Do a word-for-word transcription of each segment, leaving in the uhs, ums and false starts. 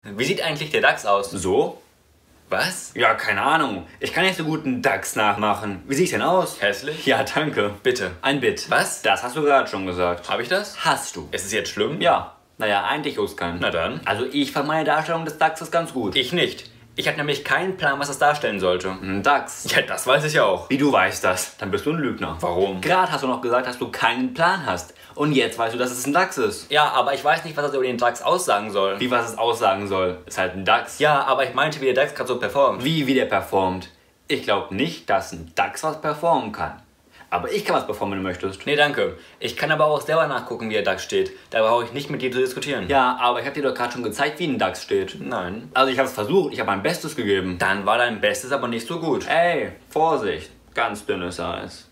Wie sieht eigentlich der DAX aus? So? Was? Ja, keine Ahnung. Ich kann nicht so gut einen DAX nachmachen. Wie sieht's denn aus? Hässlich? Ja, danke. Bitte. Ein Bit. Was? Das hast du gerade schon gesagt. Habe ich das? Hast du. Ist es jetzt schlimm? Ja. Naja, eigentlich Uskan. Na dann. Also ich fand meine Darstellung des DAXes ganz gut. Ich nicht. Ich hatte nämlich keinen Plan, was das darstellen sollte. Ein DAX. Ja, das weiß ich auch. Wie du weißt das? Dann bist du ein Lügner. Warum? Gerade hast du noch gesagt, dass du keinen Plan hast. Und jetzt weißt du, dass es ein DAX ist. Ja, aber ich weiß nicht, was das über den DAX aussagen soll. Wie was es aussagen soll. Ist halt ein DAX. Ja, aber ich meinte, wie der DAX gerade so performt. Wie, wie der performt. Ich glaube nicht, dass ein DAX was performen kann. Aber ich kann was performen, wenn du möchtest. Nee, danke. Ich kann aber auch selber nachgucken, wie der DAX steht. Da brauche ich nicht mit dir zu diskutieren. Ja, aber ich habe dir doch gerade schon gezeigt, wie ein DAX steht. Nein. Also ich habe es versucht, ich habe mein Bestes gegeben. Dann war dein Bestes aber nicht so gut. Ey, Vorsicht. Ganz dünnes Eis.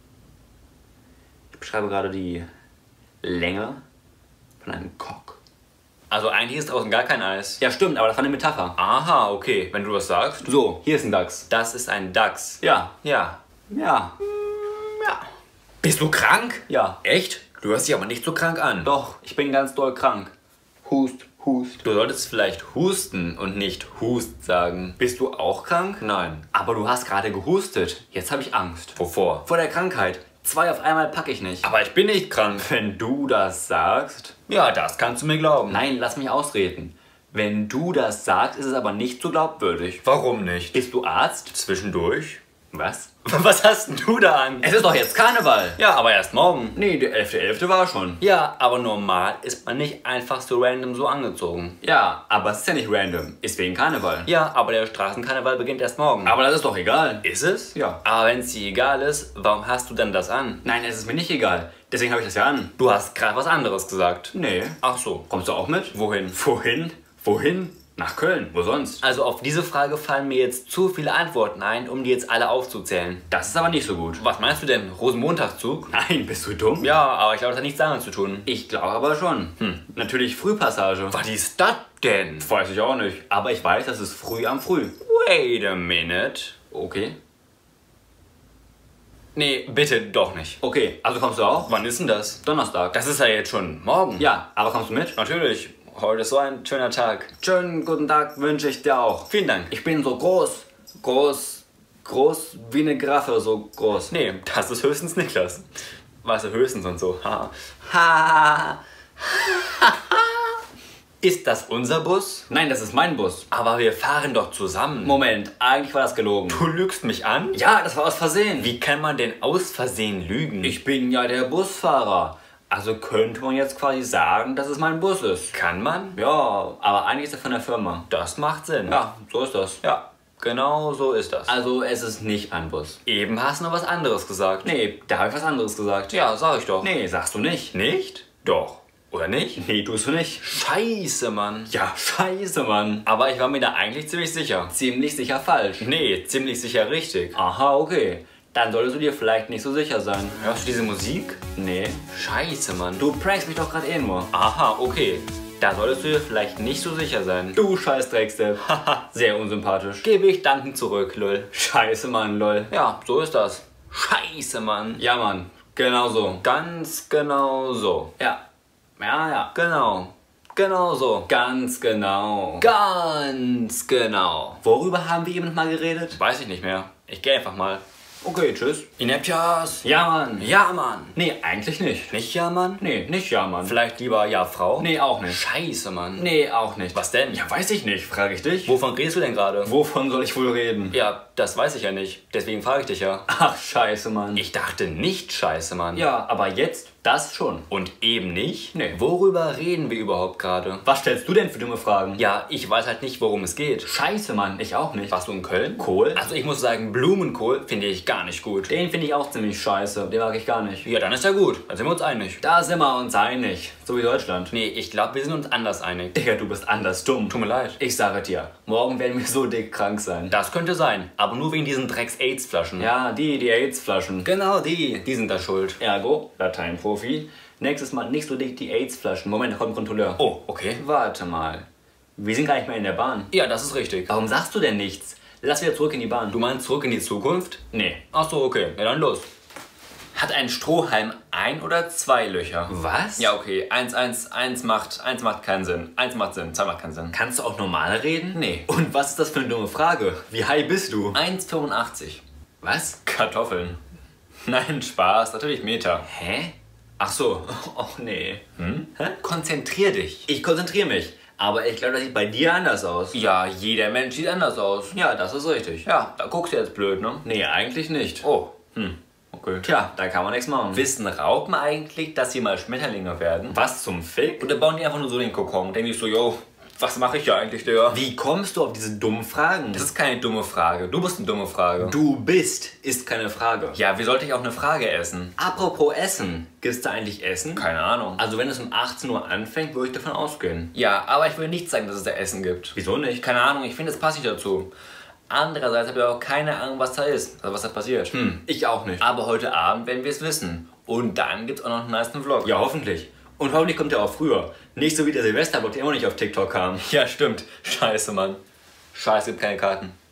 Ich beschreibe gerade die Länge von einem Cock. Also eigentlich ist draußen gar kein Eis. Ja, stimmt, aber das war eine Metapher. Aha, okay. Wenn du das sagst. So, hier ist ein DAX. Das ist ein DAX. Ja. Ja. Ja. Ja. Bist du krank? Ja. Echt? Du hörst dich aber nicht so krank an. Doch, ich bin ganz doll krank. Hust, hust. Du solltest vielleicht husten und nicht hust sagen. Bist du auch krank? Nein. Aber du hast gerade gehustet. Jetzt habe ich Angst. Wovor? Vor der Krankheit. Zwei auf einmal packe ich nicht. Aber ich bin nicht krank. Wenn du das sagst... Ja, das kannst du mir glauben. Nein, lass mich ausreden. Wenn du das sagst, ist es aber nicht so glaubwürdig. Warum nicht? Bist du Arzt? Zwischendurch? Was? Was hast denn du da an? Es ist doch jetzt Karneval. Ja, aber erst morgen. Nee, der elfte elfte war schon. Ja, aber normal ist man nicht einfach so random so angezogen. Ja, aber es ist ja nicht random. Ist wegen Karneval. Ja, aber der Straßenkarneval beginnt erst morgen. Aber das ist doch egal. Ist es? Ja. Aber wenn es dir egal ist, warum hast du denn das an? Nein, es ist mir nicht egal. Deswegen habe ich das ja an. Du hast gerade was anderes gesagt. Nee. Ach so. Kommst du auch mit? Wohin? Wohin? Wohin? Nach Köln. Wo sonst? Also auf diese Frage fallen mir jetzt zu viele Antworten ein, um die jetzt alle aufzuzählen. Das ist aber nicht so gut. Was meinst du denn? Rosenmontagszug? Nein, bist du dumm? Ja, aber ich glaube, das hat nichts damit zu tun. Ich glaube aber schon. Hm. Natürlich Frühpassage. Was ist das denn? Weiß ich auch nicht. Aber ich weiß, das ist früh am Früh. Wait a minute. Okay. Nee, bitte doch nicht. Okay, also kommst du auch? Wann ist denn das? Donnerstag. Das ist ja jetzt schon morgen. Ja, aber kommst du mit? Natürlich. Heute ist so ein schöner Tag. Schönen guten Tag wünsche ich dir auch. Vielen Dank. Ich bin so groß. Groß. Groß wie eine Graffe, so groß. Nee, das ist höchstens Niklas. Weißt du, höchstens und so. Ha. Ha. Ist das unser Bus? Nein, das ist mein Bus. Aber wir fahren doch zusammen. Moment, eigentlich war das gelogen. Du lügst mich an? Ja, das war aus Versehen. Wie kann man denn aus Versehen lügen? Ich bin ja der Busfahrer. Also könnte man jetzt quasi sagen, dass es mein Bus ist. Kann man? Ja, aber eigentlich ist er von der Firma. Das macht Sinn. Ja, so ist das. Ja, genau so ist das. Also es ist nicht ein Bus. Eben hast du noch was anderes gesagt. Nee, da habe ich was anderes gesagt. Ja, sag ich doch. Nee, sagst du nicht. Nicht? Doch. Oder nicht? Nee, tust du nicht. Scheiße, Mann. Ja, scheiße, Mann. Aber ich war mir da eigentlich ziemlich sicher. Ziemlich sicher falsch. Nee, ziemlich sicher richtig. Aha, okay. Dann solltest du dir vielleicht nicht so sicher sein. Hörst du diese Musik? Nee. Scheiße, Mann. Du prankst mich doch gerade eh nur. Aha, okay. Da solltest du dir vielleicht nicht so sicher sein. Du scheiß Dreckstepp. Haha, sehr unsympathisch. Gebe ich dankend zurück, lol. Scheiße, Mann, lol. Ja, so ist das. Scheiße, Mann. Ja, Mann. Genau so. Ganz genau so. Ja. Ja, ja. Genau. Genau so. Ganz genau. Ganz genau. Worüber haben wir eben noch mal geredet? Weiß ich nicht mehr. Ich gehe einfach mal. Okay, tschüss. Ineptias. Ja, Mann. Ja, Mann. Nee, eigentlich nicht. Nicht ja, Mann? Nee, nicht ja, Mann. Vielleicht lieber ja, Frau? Nee, auch nicht. Scheiße, Mann. Nee, auch nicht. Was denn? Ja, weiß ich nicht. Frage ich dich. Wovon redest du denn gerade? Wovon soll ich wohl reden? Ja, das weiß ich ja nicht. Deswegen frage ich dich ja. Ach, scheiße, Mann. Ich dachte nicht scheiße, Mann. Ja, aber jetzt das schon. Und eben nicht? Nee. Worüber reden wir überhaupt gerade? Was stellst du denn für dumme Fragen? Ja, ich weiß halt nicht, worum es geht. Scheiße, Mann. Ich auch nicht. Warst du in Köln? Kohl? Also ich muss sagen, Blumenkohl finde ich gar nicht gut. Den finde ich auch ziemlich scheiße. Den mag ich gar nicht. Ja, dann ist ja gut. Dann sind wir uns einig. Da sind wir uns einig. So wie Deutschland. Nee, ich glaube, wir sind uns anders einig. Digga, du bist anders dumm. Tut mir leid. Ich sage dir, morgen werden wir so dick krank sein. Das könnte sein, aber nur wegen diesen Drecks-Aids-Flaschen. Ja, die, die AIDS-Flaschen. Genau die, die sind da schuld. Ergo, Lateinprofi. Nächstes Mal nicht so dick die AIDS-Flaschen. Moment, da kommt ein Kontrolleur. Oh, okay. Warte mal. Wir sind gar nicht mehr in der Bahn. Ja, das ist richtig. Warum sagst du denn nichts? Lass wieder zurück in die Bahn. Du meinst zurück in die Zukunft? Nee. Ach so, okay. Ja, dann los. Hat ein Strohhalm ein oder zwei Löcher? Was? Ja, okay. Eins, eins, eins macht, eins macht keinen Sinn. Eins macht Sinn, zwei macht keinen Sinn. Kannst du auch normal reden? Nee. Und was ist das für eine dumme Frage? Wie high bist du? eins Komma fünfundachtzig. Was? Kartoffeln. Nein, Spaß. Natürlich Meter. Hä? Ach so. Och nee. Hm? Hä? Konzentrier dich. Ich konzentriere mich. Aber ich glaube, das sieht bei dir anders aus. Ja, jeder Mensch sieht anders aus. Ja, das ist richtig. Ja, da guckst du jetzt blöd, ne? Nee, eigentlich nicht. Oh. Hm. Okay. Tja, da kann man nichts machen. Wissen Raupen eigentlich, dass sie mal Schmetterlinge werden? Was zum Fick? Oder bauen die einfach nur so den Kokon und denken sich so, yo, was mache ich ja eigentlich, Digga? Wie kommst du auf diese dummen Fragen? Das ist keine dumme Frage. Du bist eine dumme Frage. Du bist ist keine Frage. Ja, wie sollte ich auch eine Frage essen? Apropos Essen. Gibt's da eigentlich Essen? Keine Ahnung. Also wenn es um achtzehn Uhr anfängt, würde ich davon ausgehen. Ja, aber ich will nicht sagen, dass es da Essen gibt. Wieso nicht? Keine Ahnung, ich finde, es passt nicht dazu. Andererseits habe ich auch keine Ahnung, was da ist, also was da passiert. Hm, ich auch nicht. Aber heute Abend werden wir es wissen. Und dann gibt es auch noch einen nice Vlog. Ja, hoffentlich. Und hoffentlich kommt er auch früher. Nicht so wie der Silvestervlog, der immer nicht auf TikTok kam. Ja, stimmt. Scheiße, Mann. Scheiße, gibt keine Karten.